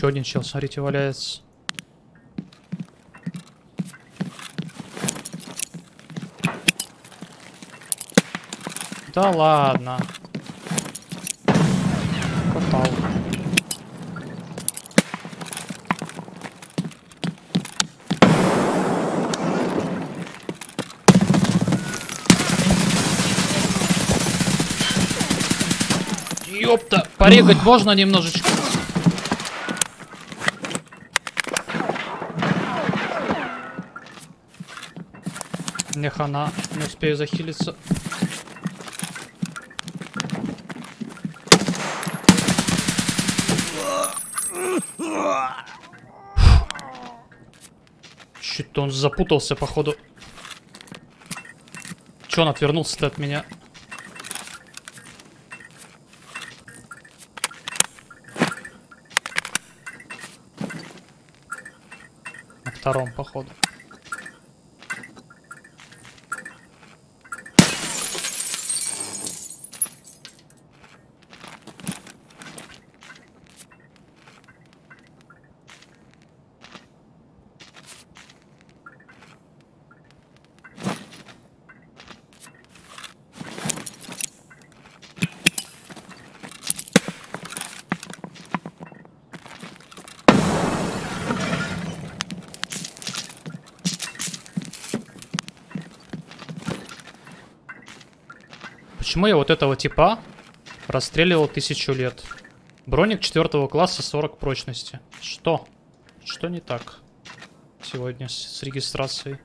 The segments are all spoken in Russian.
Еще один чел, смотрите, валяется. Да ладно. Попал. Ёпта, порегать можно немножечко? Мне хана, не успею захилиться. Чуть-то он запутался, походу. Че он отвернулся-то от меня? На втором, походу. Почему я вот этого типа расстреливал 1000 лет? Броник 4 класса, 40 прочности. Что? Что не так сегодня с регистрацией?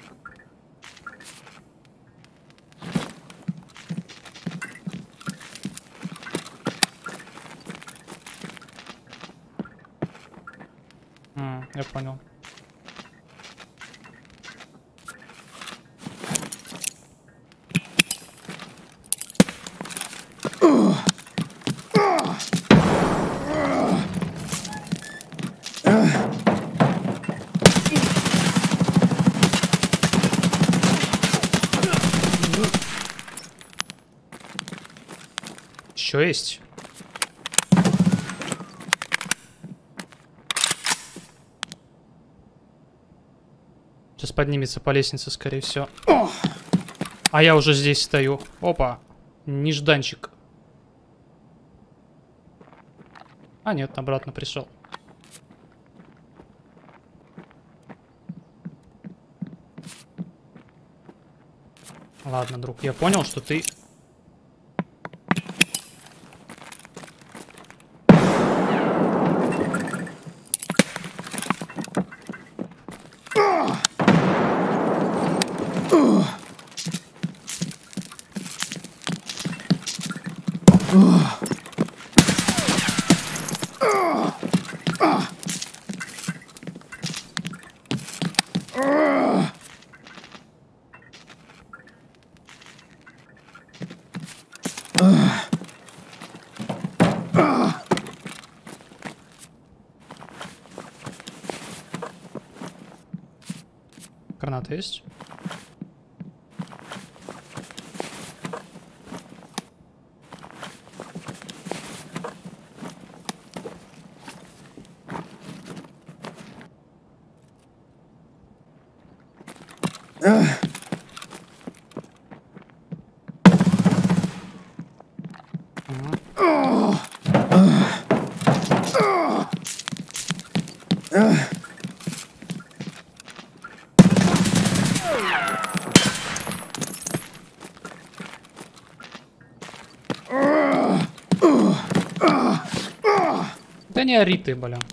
Я понял. Еще есть. Сейчас поднимется по лестнице, скорее всего. А я уже здесь стою. Опа. Нежданчик. А нет, обратно пришел. Ладно, друг, я понял, что ты... Граната есть? Да не ори ты, бля.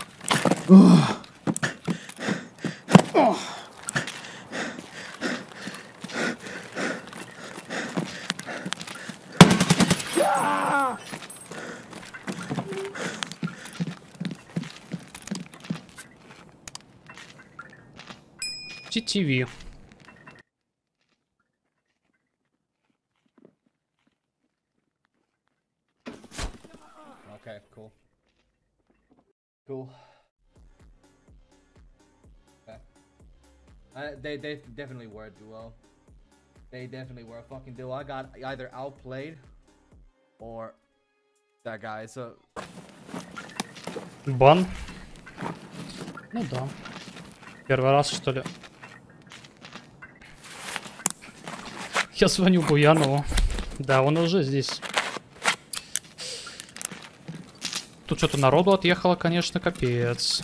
TTV. Okay, cool. Cool. Okay. They definitely were a duo. They definitely were a fucking duo. I got either outplayed or that guy. So Бан. Ну да. Первый раз, что ли. Я звоню Буянову. Да, он уже здесь. Тут что-то народу отъехало, конечно, капец.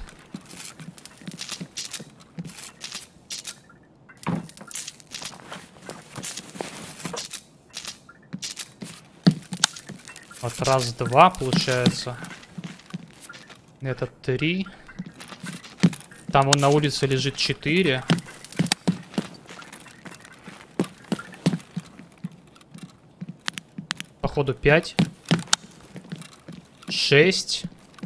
Вот раз, два, получается. Это 3. Там он на улице лежит 4. Походу 5. 6.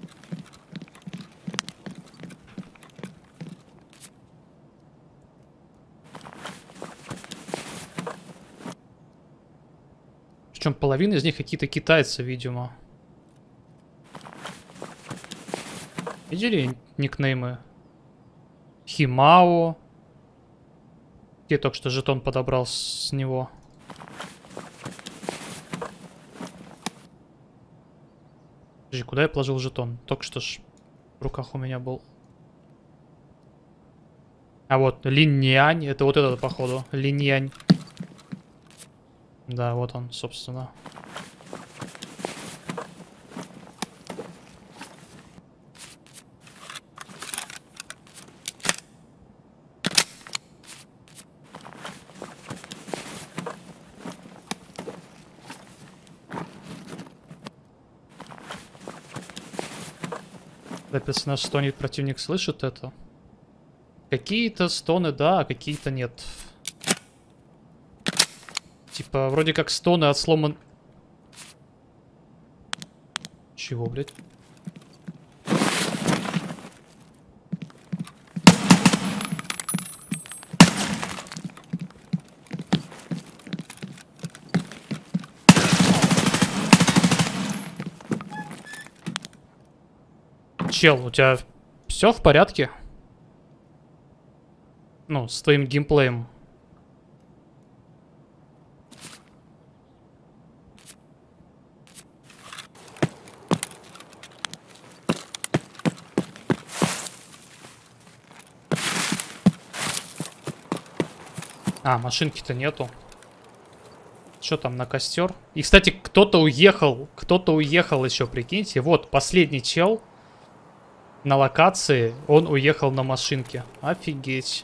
Причем половина из них какие-то китайцы, видимо. Видели никнеймы? Химао. Я только что жетон подобрал с него. Подожди, куда я положил жетон? Только что ж в руках у меня был. А вот Линьянь. Это вот этот, походу. Линьянь. Да, вот он, собственно. Написано, что противник слышит это. Какие-то стоны, да, а какие-то нет. Типа, вроде как стоны от сломан... Чего, блядь? Чел, у тебя все в порядке? Ну, с твоим геймплеем. А, машинки-то нету. Что там, на костер? И, кстати, кто-то уехал еще, прикиньте. Вот, последний чел на локации, он уехал на машинке. Офигеть.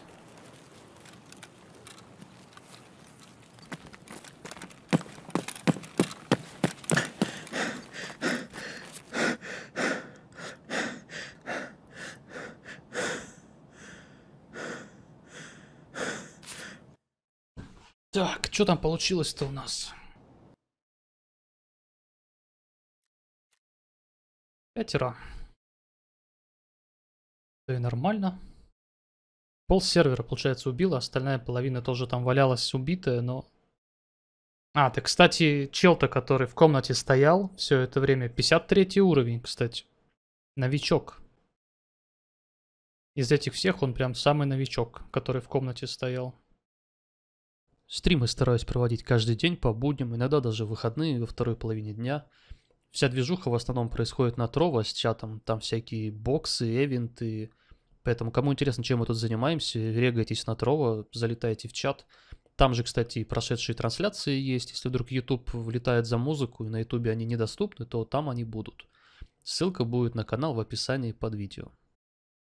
Так, что там получилось-то у нас? 5. Да и нормально. Пол сервера, получается, убило. Остальная половина тоже там валялась убитая, но... А, ты, кстати, чел-то, который в комнате стоял все это время. 53 уровень, кстати. Новичок. Из этих всех он прям самый новичок, который в комнате стоял. Стримы стараюсь проводить каждый день по будням, иногда даже в выходные во второй половине дня. Вся движуха в основном происходит на Trovo с чатом, там всякие боксы, эвенты. Поэтому, кому интересно, чем мы тут занимаемся, регайтесь на Trovo, залетайте в чат. Там же, кстати, и прошедшие трансляции есть. Если вдруг YouTube влетает за музыку и на YouTube они недоступны, то там они будут. Ссылка будет на канал в описании под видео.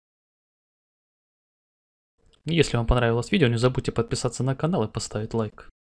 Если вам понравилось видео, не забудьте подписаться на канал и поставить лайк.